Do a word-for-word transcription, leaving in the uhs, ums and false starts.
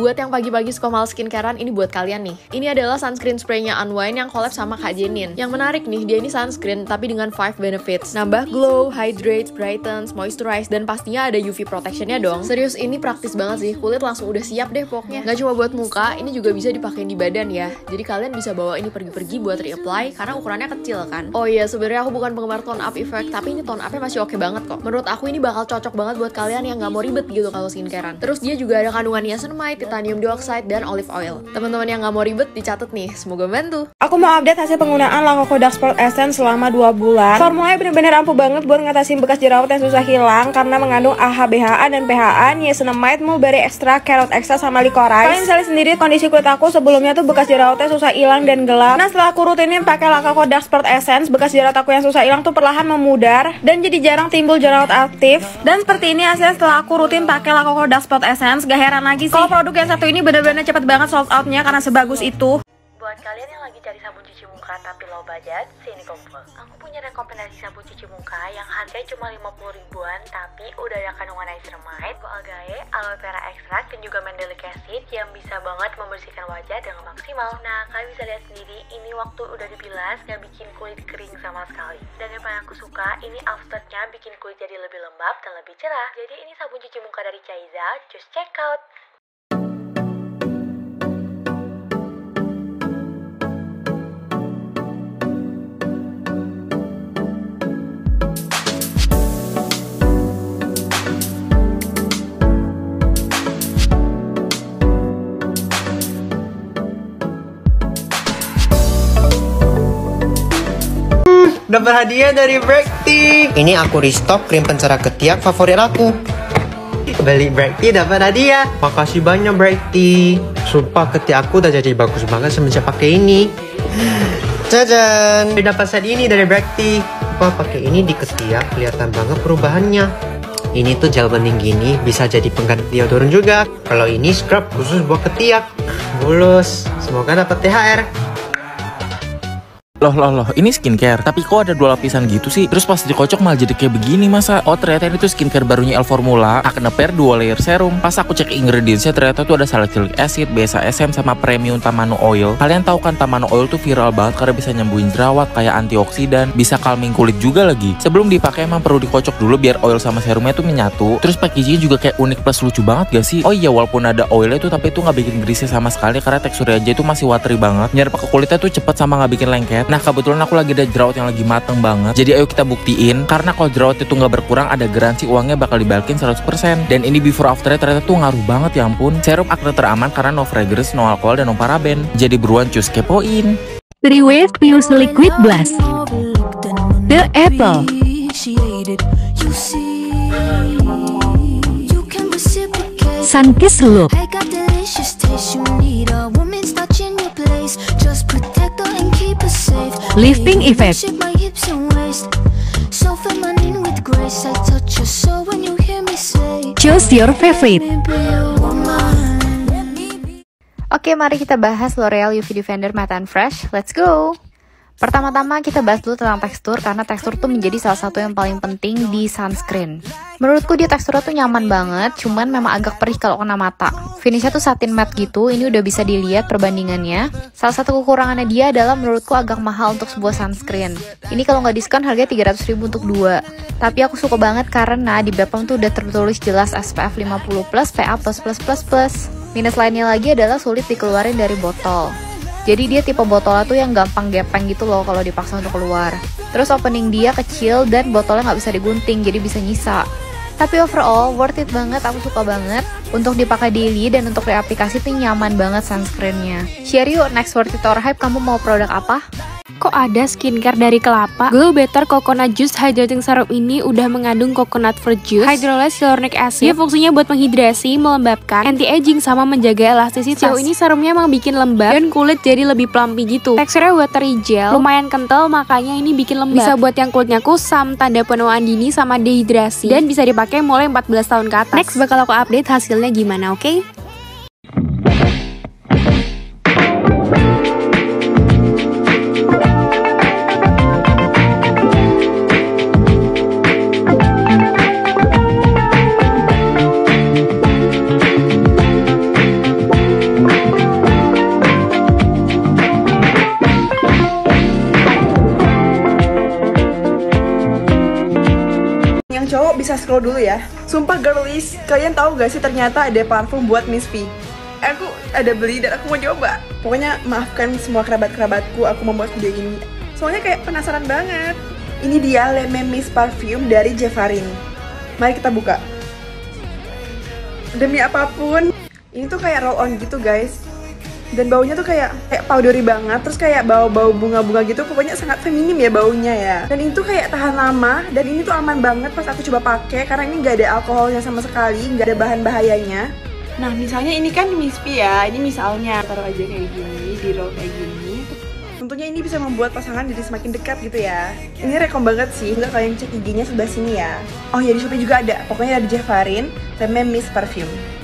Buat yang pagi-pagi suka males skincarean, ini buat kalian nih. Ini adalah sunscreen spraynya Unwind yang collab sama Kak Jenin. Yang menarik nih, dia ini sunscreen tapi dengan five benefits. Nambah glow, hydrates, brightens, moisturize, dan pastinya ada U V protectionnya dong. Serius, ini praktis banget sih. Kulit langsung udah siap deh pokoknya. Gak cuma buat muka, ini juga bisa dipakai di badan ya. Jadi kalian bisa bawa ini pergi-pergi buat reapply karena ukurannya kecil kan. Oh iya, sebenarnya aku bukan penggemar tone up effect, tapi ini tone upnya masih oke banget kok. Menurut aku ini bakal cocok banget buat kalian yang gak mau ribet gitu kalau skincarean. Terus dia juga ada kandungan niacinamide, titanium dioxide, dan olive oil. Teman-teman yang gak mau ribet dicatat nih, semoga bantu. Aku mau update hasil penggunaan La Coco Dark Spot Essence selama dua bulan. Formulanya bener-bener ampuh banget buat ngatasin bekas jerawat yang susah hilang karena mengandung A H B H A dan P H A, niacinamide, mulberry extract, carrot extract, sama licorice. Kalian bisa lihat sendiri kondisi kulit aku sebelumnya tuh bekas jerawatnya susah hilang dan gelap. Nah, setelah aku rutinin pakai La Coco Dark Spot Essence, bekas jerawat aku yang susah hilang tuh perlahan memudar dan jadi jarang timbul jerawat aktif. Dan seperti ini hasilnya setelah aku rutin pakai La Coco Dark Spot Essence. Gak heran lagi sih kalau produk yang satu ini bener-bener cepet banget sold outnya karena sebagus itu. Buat kalian yang lagi cari sabun cuci muka tapi low budget, sini kumpul. Aku punya rekomendasi sabun cuci muka yang harganya cuma lima puluh ribuan tapi udah ada kandungan niacinamide, algae, aloe vera extract, dan juga mandelic acid yang bisa banget membersihkan wajah dengan maksimal. Nah, kalian bisa lihat sendiri, ini waktu udah dibilas gak bikin kulit kering sama sekali. Dan yang paling aku suka, ini afternya bikin kulit jadi lebih lembab dan lebih cerah. Jadi ini sabun cuci muka dari Caiza, just check out! Dapat hadiah dari Brekti. Ini aku restock krim pencerah ketiak favorit aku. Beli Brekti dapat hadiah. Makasih banyak Brekti. Sumpah ketiak aku udah jadi bagus banget semenjak pakai ini. Jajan. Dapat set ini dari Brekti. Wah, pakai ini di ketiak kelihatan banget perubahannya. Ini tuh gel bening gini bisa jadi pengganti deodoran juga. Kalau ini scrub khusus buat ketiak. Mulus. Semoga dapat T H R. Loh loh loh, ini skincare, tapi kok ada dua lapisan gitu sih? Terus pas dikocok malah jadi kayak begini masa? Oh ternyata ini tuh skincare barunya El Formula, Acne Pair dua layer serum. Pas aku cek ingredientsnya ternyata tuh ada salicylic acid, B S A S M, sama premium tamano oil. Kalian tahu kan tamano oil tuh viral banget karena bisa nyembuhin jerawat, kayak antioksidan, bisa calming kulit juga lagi. Sebelum dipakai emang perlu dikocok dulu biar oil sama serumnya tuh menyatu. Terus packagingnya juga kayak unik plus lucu banget gak sih? Oh iya, walaupun ada oilnya tuh tapi itu nggak bikin greasy sama sekali karena teksturnya aja itu masih watery banget. Nyerap ke kulitnya tuh cepet sama nggak bikin lengket. Nah kebetulan aku lagi ada jerawat yang lagi mateng banget. Jadi ayo kita buktiin. Karena kalau jerawat itu nggak berkurang, ada garansi uangnya bakal dibalikin seratus persen. Dan ini before afternya ternyata tuh ngaruh banget ya ampun. Serum acne teraman karena no fragrance, no alcohol, dan no paraben. Jadi buruan cus kepoin. three Wave Fuse Liquid Blast The Apple. Sunkist Look. Lifting Effect. Choose your favorite. Oke, mari kita bahas L'Oreal U V Defender Matte and Fresh. Let's go! Pertama-tama kita bahas dulu tentang tekstur, karena tekstur tuh menjadi salah satu yang paling penting di sunscreen. Menurutku dia teksturnya tuh nyaman banget, cuman memang agak perih kalau kena mata. Finishnya tuh satin matte gitu, ini udah bisa dilihat perbandingannya. Salah satu kekurangannya dia adalah menurutku agak mahal untuk sebuah sunscreen. Ini kalau nggak diskon harganya tiga ratus ribu untuk dua. Tapi aku suka banget karena di B P M tuh udah tertulis jelas S P F lima puluh plus, P A plus plus plus plus. Minus lainnya lagi adalah sulit dikeluarin dari botol. Jadi dia tipe botolnya tuh yang gampang gepeng gitu loh kalau dipaksa untuk keluar. Terus opening dia kecil dan botolnya nggak bisa digunting, jadi bisa nyisa. Tapi overall worth it banget, aku suka banget. Untuk dipakai daily dan untuk reaplikasi tuh nyaman banget sunscreennya. Share yuk next worth it or hype, kamu mau produk apa? Kok ada skincare dari kelapa? Glow Better Coconut Juice Hydrating Serum ini udah mengandung coconut fruit juice, hydrolyzed hyaluronic acid. Dia fungsinya buat menghidrasi, melembabkan, anti-aging, sama menjaga elastisitas. Sejauh ini serumnya emang bikin lembab dan kulit jadi lebih plumpy gitu. Teksturnya watery gel, lumayan kental, makanya ini bikin lembab. Bisa buat yang kulitnya kusam, tanda penuaan dini, sama dehidrasi. Dan bisa dipakai mulai empat belas tahun ke atas. Next bakal aku update hasilnya gimana, oke? Okay? bisa scroll dulu ya. Sumpah girlies, kalian tahu gak sih ternyata ada parfum buat Miss V. Aku ada beli dan aku mau coba. Pokoknya maafkan semua kerabat-kerabatku aku membuat video ini. Soalnya kayak penasaran banget. Ini dia Le Miss Parfum dari Jevarin. Mari kita buka. Demi apapun, ini tuh kayak roll on gitu guys. Dan baunya tuh kayak kayak powdery banget, terus kayak bau-bau bunga-bunga gitu, pokoknya sangat feminim ya baunya ya. Dan ini tuh kayak tahan lama, dan ini tuh aman banget pas aku coba pakai karena ini nggak ada alkoholnya sama sekali, nggak ada bahan bahayanya. Nah misalnya ini kan Miss V ya, ini misalnya taruh aja kayak gini, di roll kayak gini. Tentunya ini bisa membuat pasangan jadi semakin dekat gitu ya. Ini rekom banget sih, nggak kalian cek I G-nya sebelah sini ya. Oh ya di Shopee juga ada, pokoknya dari Jevarin, Le Miss Parfum.